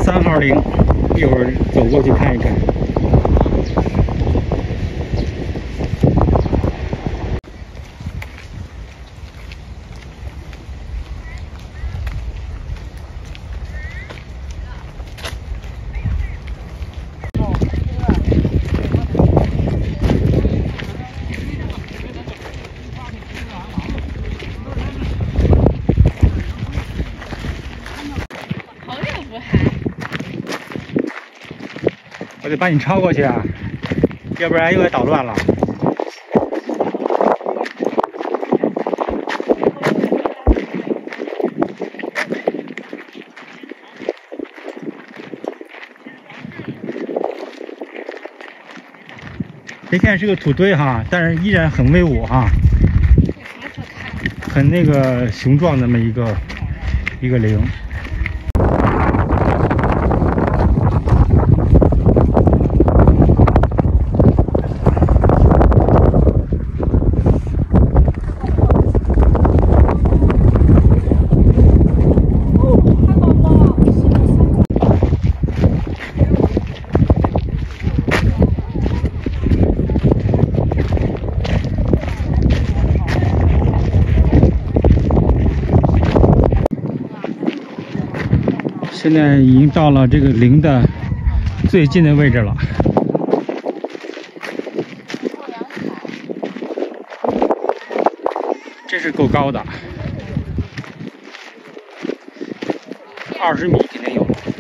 3号陵，一会儿走过去看一看。我得把你超过去啊，要不然又要捣乱了。别看是个土堆哈，但是依然很威武哈，很那个雄壮的那么一个陵。现在已经到了这个陵的最近的位置了，这是够高的，20米肯定有。